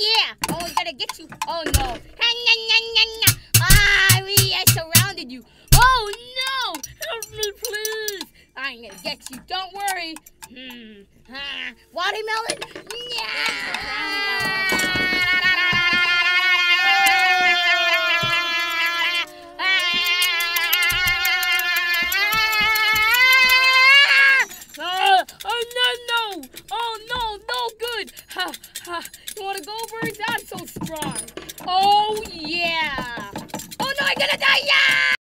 yeah. Oh, I gotta get you. Oh, no. Ah, I surrounded you. Oh, no. Help me, please. I'm gonna get you. Don't worry. Watermelon? Yeah.